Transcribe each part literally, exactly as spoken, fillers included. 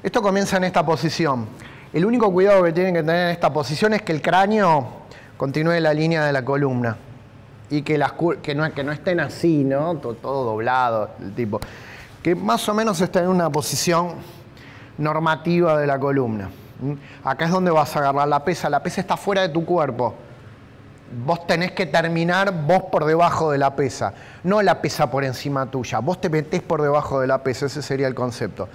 Esto comienza en esta posición. El único cuidado que tienen que tener en esta posición es que el cráneo continúe la línea de la columna y que, las, que, no, que no estén así, ¿no? Todo, todo doblado, el tipo. Que más o menos estén en una posición normativa de la columna. Acá es donde vas a agarrar la pesa. La pesa está fuera de tu cuerpo. Vos tenés que terminar vos por debajo de la pesa, no la pesa por encima tuya. Vos te metés por debajo de la pesa, ese sería el concepto.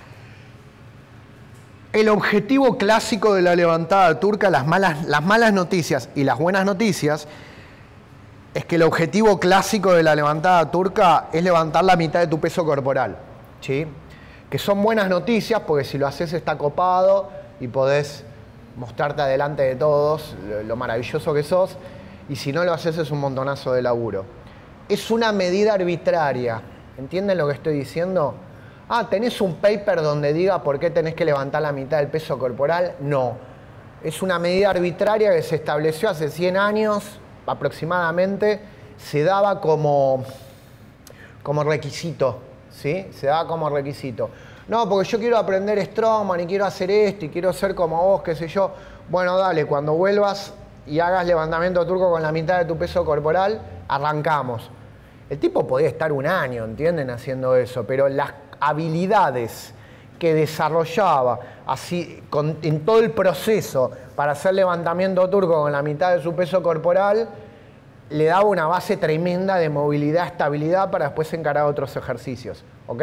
El objetivo clásico de la levantada turca, las malas, las malas noticias y las buenas noticias, es que el objetivo clásico de la levantada turca es levantar la mitad de tu peso corporal, ¿sí? Que son buenas noticias porque si lo haces está copado y podés mostrarte adelante de todos lo, lo maravilloso que sos, y si no lo haces es un montonazo de laburo. Es una medida arbitraria, ¿entienden lo que estoy diciendo? Ah, ¿tenés un paper donde diga por qué tenés que levantar la mitad del peso corporal? No. Es una medida arbitraria que se estableció hace cien años aproximadamente, se daba como, como requisito, ¿sí? Se daba como requisito. No, porque yo quiero aprender Strongman y quiero hacer esto y quiero ser como vos, qué sé yo. Bueno, dale, cuando vuelvas y hagas levantamiento turco con la mitad de tu peso corporal, arrancamos. El tipo podía estar un año, ¿entienden? Haciendo eso, pero las habilidades que desarrollaba así, con, en todo el proceso para hacer levantamiento turco con la mitad de su peso corporal, le daba una base tremenda de movilidad, estabilidad para después encarar otros ejercicios. ¿Ok?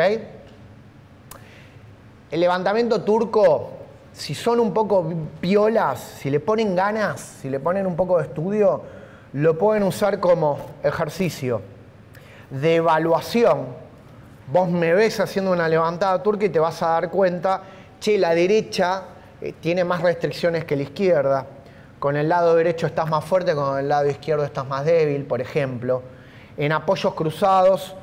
El levantamiento turco, si son un poco piolas, si le ponen ganas, si le ponen un poco de estudio, lo pueden usar como ejercicio de evaluación. Vos me ves haciendo una levantada turca y te vas a dar cuenta, che, la derecha eh, tiene más restricciones que la izquierda. Con el lado derecho estás más fuerte, con el lado izquierdo estás más débil, por ejemplo. En apoyos cruzados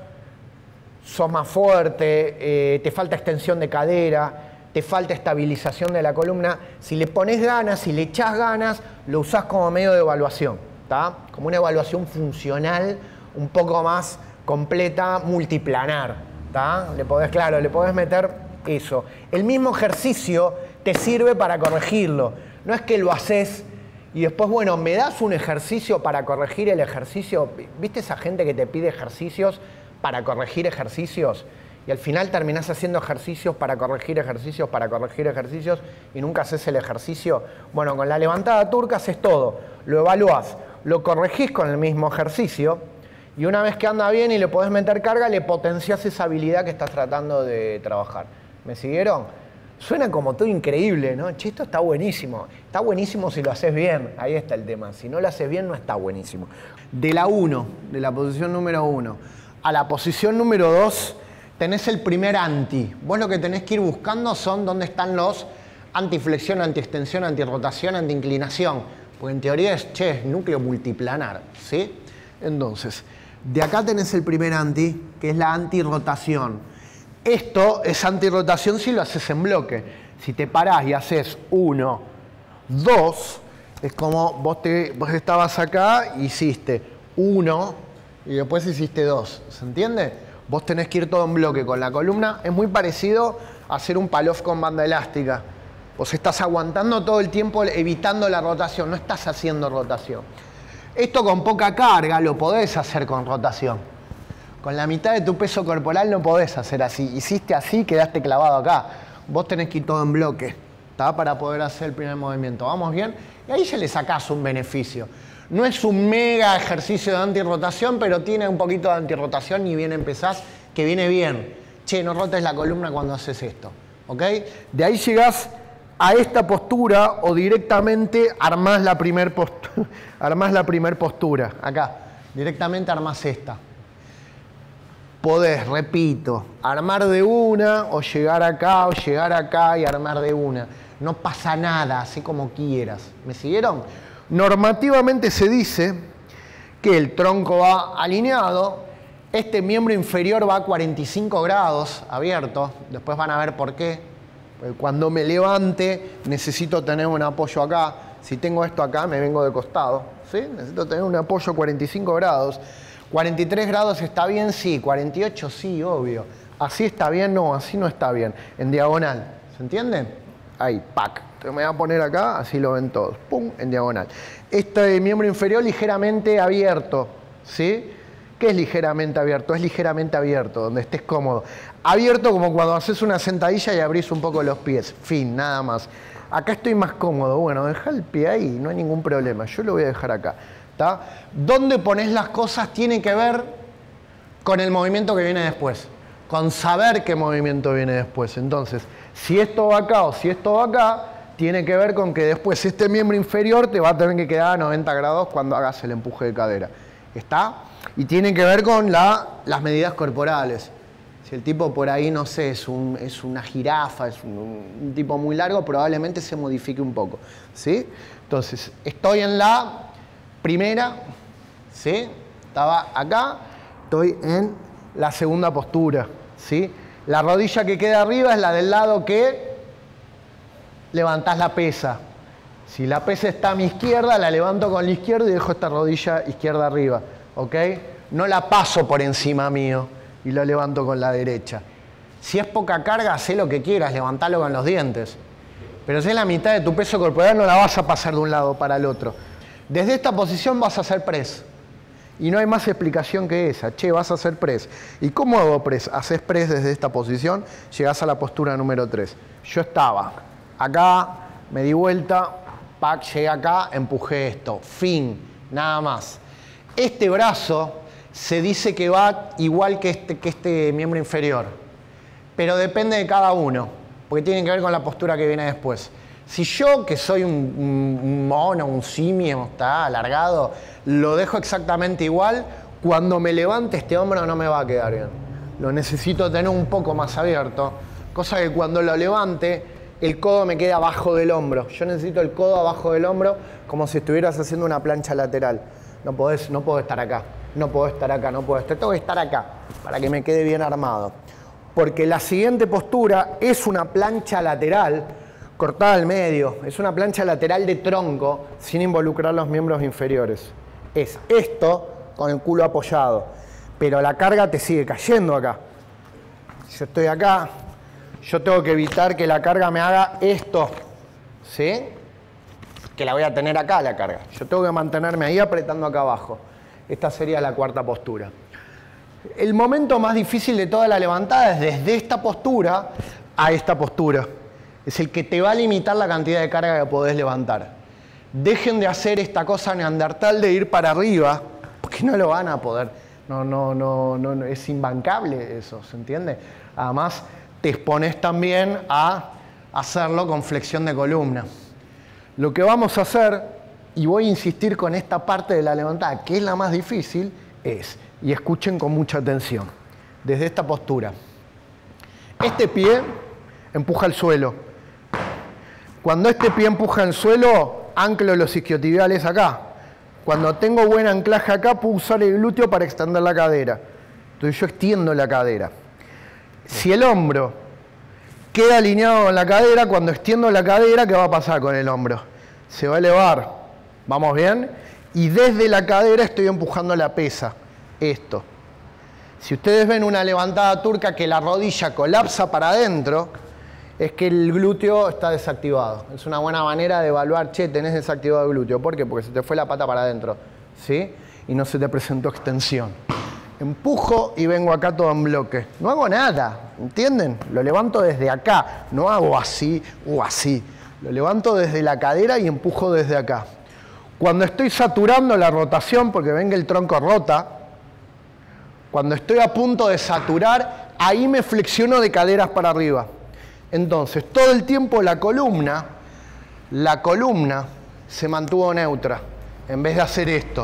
sos más fuerte, eh, te falta extensión de cadera, te falta estabilización de la columna. Si le pones ganas, si le echás ganas, lo usás como medio de evaluación, ¿tá? Como una evaluación funcional un poco más completa, multiplanar. ¿Tá? Le podés, claro, le podés meter eso. El mismo ejercicio te sirve para corregirlo. No es que lo haces y después, bueno, me das un ejercicio para corregir el ejercicio. ¿Viste esa gente que te pide ejercicios para corregir ejercicios? Y al final terminás haciendo ejercicios para corregir ejercicios, para corregir ejercicios y nunca haces el ejercicio. Bueno, con la levantada turca haces todo. Lo evaluás, lo corregís con el mismo ejercicio. Y una vez que anda bien y le podés meter carga, le potenciás esa habilidad que estás tratando de trabajar. ¿Me siguieron? Suena como todo increíble, ¿no? Che, esto está buenísimo. Está buenísimo si lo haces bien. Ahí está el tema. Si no lo haces bien, no está buenísimo. De la uno, de la posición número uno, a la posición número dos, tenés el primer anti. Vos lo que tenés que ir buscando son dónde están los antiflexión, antiextensión, antirrotación, antiinclinación. Porque en teoría es, che, es núcleo multiplanar, ¿sí? Entonces, de acá tenés el primer anti, que es la antirrotación. Esto es antirrotación si lo haces en bloque. Si te parás y haces uno, dos, es como vos, te, vos estabas acá, hiciste uno y después hiciste dos. ¿Se entiende? Vos tenés que ir todo en bloque con la columna. Es muy parecido a hacer un pull-off con banda elástica. Vos estás aguantando todo el tiempo evitando la rotación, no estás haciendo rotación. Esto con poca carga lo podés hacer con rotación. Con la mitad de tu peso corporal no podés hacer así. Hiciste así, quedaste clavado acá. Vos tenés que ir todo en bloque, ¿tá? Para poder hacer el primer movimiento. ¿Vamos bien? Y ahí ya le sacás un beneficio. No es un mega ejercicio de antirrotación, pero tiene un poquito de antirrotación y bien empezás, que viene bien. Che, no rotes la columna cuando haces esto. ¿Ok? De ahí llegás a esta postura o directamente armás la primer postura. Armás la primer postura. Acá. Directamente armás esta. Podés, repito, armar de una o llegar acá o llegar acá y armar de una. No pasa nada, así como quieras. ¿Me siguieron? Normativamente se dice que el tronco va alineado, este miembro inferior va a cuarenta y cinco grados abierto. Después van a ver por qué. Cuando me levante necesito tener un apoyo acá. Si tengo esto acá me vengo de costado, ¿sí? Necesito tener un apoyo cuarenta y cinco grados. ¿cuarenta y tres grados está bien? Sí. ¿cuarenta y ocho? Sí, obvio. ¿Así está bien? No, así no está bien. En diagonal. ¿Se ¿Se entiende? Ahí, pack. Me voy a poner acá, así lo ven todos. Pum, en diagonal. Este miembro inferior ligeramente abierto, ¿sí? ¿Qué es ligeramente abierto? Es ligeramente abierto, donde estés cómodo. Abierto como cuando haces una sentadilla y abrís un poco los pies. Fin, nada más. Acá estoy más cómodo. Bueno, deja el pie ahí, no hay ningún problema. Yo lo voy a dejar acá. ¿Tá? ¿Dónde pones las cosas? Tiene que ver con el movimiento que viene después. Con saber qué movimiento viene después. Entonces, si esto va acá o si esto va acá, tiene que ver con que después este miembro inferior te va a tener que quedar a noventa grados cuando hagas el empuje de cadera. ¿Está? Y tiene que ver con la, las medidas corporales. Si el tipo por ahí, no sé, es, un, es una jirafa, es un, un tipo muy largo, probablemente se modifique un poco. ¿Sí? Entonces, estoy en la primera, ¿sí? Estaba acá, estoy en la segunda postura, ¿sí? La rodilla que queda arriba es la del lado que levantás la pesa. Si la pesa está a mi izquierda, la levanto con la izquierda y dejo esta rodilla izquierda arriba, ¿ok? No la paso por encima mío y la levanto con la derecha. Si es poca carga, hacé lo que quieras, levantalo con los dientes. Pero si es la mitad de tu peso corporal, no la vas a pasar de un lado para el otro. Desde esta posición vas a hacer press. Y no hay más explicación que esa. Che, vas a hacer press. ¿Y cómo hago press? Haces press desde esta posición, llegás a la postura número tres. Yo estaba acá, me di vuelta, pack, llegué acá, empujé esto. Fin, nada más. Este brazo se dice que va igual que este, que este miembro inferior. Pero depende de cada uno, porque tiene que ver con la postura que viene después. Si yo, que soy un, un mono, un simio, está alargado, lo dejo exactamente igual, cuando me levante este hombro no me va a quedar bien. Lo necesito tener un poco más abierto, cosa que cuando lo levante, el codo me queda abajo del hombro. Yo necesito el codo abajo del hombro como si estuvieras haciendo una plancha lateral. No podés, no puedo estar acá, no puedo estar acá, no puedo estar, tengo que estar acá para que me quede bien armado. Porque la siguiente postura es una plancha lateral cortada al medio, es una plancha lateral de tronco sin involucrar los miembros inferiores. Es esto con el culo apoyado, pero la carga te sigue cayendo acá. Yo estoy acá, yo tengo que evitar que la carga me haga esto, ¿sí? Que la voy a tener acá la carga. Yo tengo que mantenerme ahí apretando acá abajo. Esta sería la cuarta postura. El momento más difícil de toda la levantada es desde esta postura a esta postura. Es el que te va a limitar la cantidad de carga que podés levantar. Dejen de hacer esta cosa neandertal de ir para arriba, porque no lo van a poder. No, no, no, no, no, es imbancable eso, ¿se entiende? Además, te expones también a hacerlo con flexión de columna. Lo que vamos a hacer, y voy a insistir con esta parte de la levantada, que es la más difícil, es, y escuchen con mucha atención, desde esta postura. Este pie empuja el suelo. Cuando este pie empuja el suelo, anclo los isquiotibiales acá. Cuando tengo buen anclaje acá, puedo usar el glúteo para extender la cadera. Entonces yo extiendo la cadera. Si el hombro queda alineado con la cadera, cuando extiendo la cadera, ¿qué va a pasar con el hombro? Se va a elevar. ¿Vamos bien? Y desde la cadera estoy empujando la pesa. Esto. Si ustedes ven una levantada turca que la rodilla colapsa para adentro, es que el glúteo está desactivado. Es una buena manera de evaluar, che, tenés desactivado el glúteo. ¿Por qué? Porque se te fue la pata para adentro, ¿sí? Y no se te presentó extensión. Empujo y vengo acá todo en bloque. No hago nada, ¿entienden? Lo levanto desde acá. No hago así o así. Lo levanto desde la cadera y empujo desde acá. Cuando estoy saturando la rotación, porque ven que el tronco rota, cuando estoy a punto de saturar, ahí me flexiono de caderas para arriba. Entonces, todo el tiempo la columna, la columna se mantuvo neutra, en vez de hacer esto,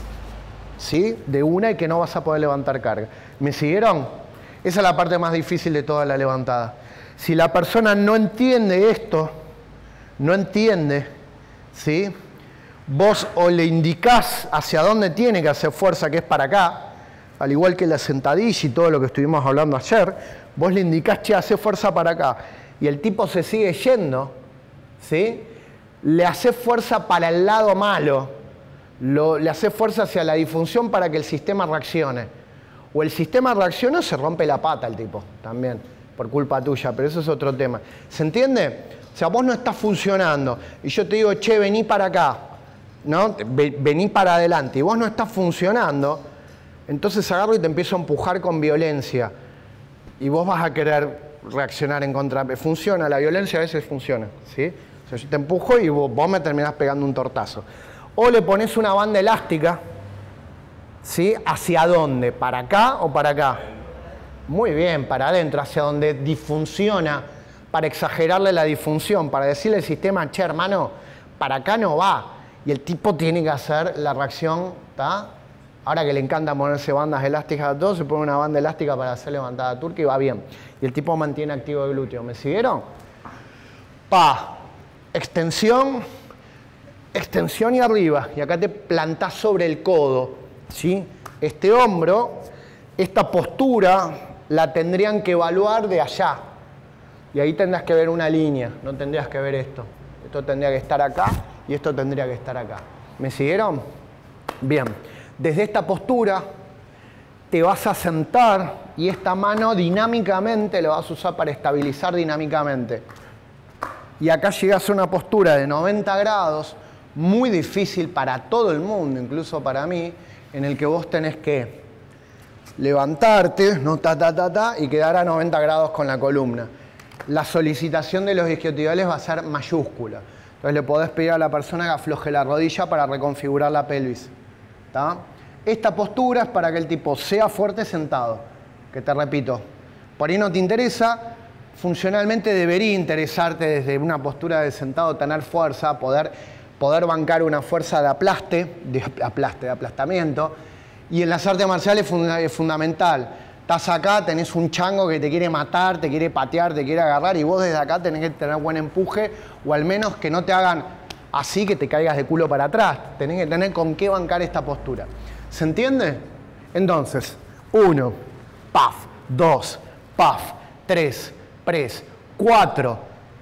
¿sí? De una y que no vas a poder levantar carga. ¿Me siguieron? Esa es la parte más difícil de toda la levantada. Si la persona no entiende esto, no entiende, ¿sí? Vos o le indicás hacia dónde tiene que hacer fuerza, que es para acá, al igual que la sentadilla y todo lo que estuvimos hablando ayer, vos le indicás, che, hace fuerza para acá, y el tipo se sigue yendo, ¿sí? Le hace fuerza para el lado malo, lo, le hace fuerza hacia la disfunción para que el sistema reaccione. O el sistema reacciona o se rompe la pata el tipo, también. por culpa tuya, pero eso es otro tema. ¿Se entiende? O sea, vos no estás funcionando y yo te digo, che, vení para acá, ¿no? Vení para adelante y vos no estás funcionando, entonces agarro y te empiezo a empujar con violencia y vos vas a querer reaccionar en contra. Funciona, la violencia a veces funciona, ¿sí? O sea, yo te empujo y vos, vos me terminás pegando un tortazo. O le pones una banda elástica, ¿sí? ¿Hacia dónde? ¿Para acá o para acá? Muy bien, para adentro, hacia donde disfunciona, para exagerarle la disfunción, para decirle al sistema, che, hermano, para acá no va. Y el tipo tiene que hacer la reacción, ¿está? Ahora que le encanta ponerse bandas elásticas a todos, se pone una banda elástica para hacer levantada turca y va bien. Y el tipo mantiene activo el glúteo. ¿Me siguieron? Pa, extensión, extensión y arriba. Y acá te plantás sobre el codo, ¿sí? Este hombro, esta postura, la tendrían que evaluar de allá. Y ahí tendrás que ver una línea, no tendrías que ver esto. Esto tendría que estar acá y esto tendría que estar acá. ¿Me siguieron? Bien. Desde esta postura te vas a sentar y esta mano dinámicamente la vas a usar para estabilizar dinámicamente. Y acá llegas a una postura de noventa grados, muy difícil para todo el mundo, incluso para mí, en el que vos tenés que levantarte, ¿no? ta, ta, ta, ta, y quedar a noventa grados con la columna. La solicitación de los isquiotibiales va a ser mayúscula. Entonces le podés pedir a la persona que afloje la rodilla para reconfigurar la pelvis. ¿Tá? Esta postura es para que el tipo sea fuerte sentado. Que te repito, por ahí no te interesa, funcionalmente debería interesarte desde una postura de sentado tener fuerza, poder, poder bancar una fuerza de aplaste, de aplaste, de aplastamiento. Y en las artes marciales es fundamental. Estás acá, tenés un chango que te quiere matar, te quiere patear, te quiere agarrar y vos desde acá tenés que tener buen empuje o al menos que no te hagan así que te caigas de culo para atrás. Tenés que tener con qué bancar esta postura. ¿Se entiende? Entonces, uno, paf, dos, paf, tres, press, cuatro.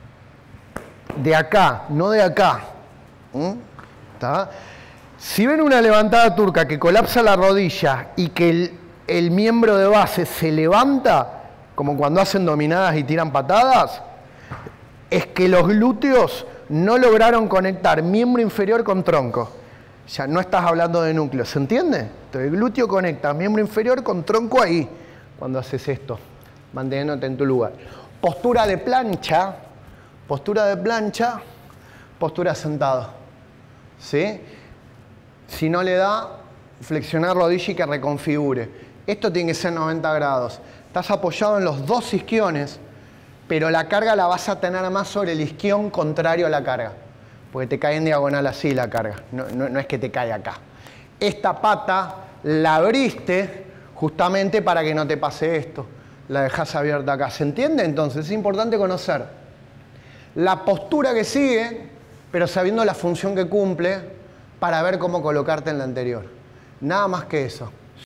De acá, no de acá. ¿Mm? ¿Tá? Si ven una levantada turca que colapsa la rodilla y que el, el miembro de base se levanta, como cuando hacen dominadas y tiran patadas, es que los glúteos no lograron conectar miembro inferior con tronco. Ya no estás hablando de núcleo, ¿se entiende? Entonces el glúteo conecta miembro inferior con tronco ahí, cuando haces esto, manteniéndote en tu lugar. Postura de plancha, postura de plancha, postura sentado. ¿Sí? Si no le da, flexionar rodilla y que reconfigure. Esto tiene que ser noventa grados. Estás apoyado en los dos isquiones, pero la carga la vas a tener más sobre el isquión contrario a la carga. Porque te cae en diagonal así la carga. No, no, no es que te cae acá. Esta pata la abriste justamente para que no te pase esto. La dejas abierta acá. ¿Se entiende? Entonces es importante conocer la postura que sigue, pero sabiendo la función que cumple para ver cómo colocarte en la anterior. Nada más que eso.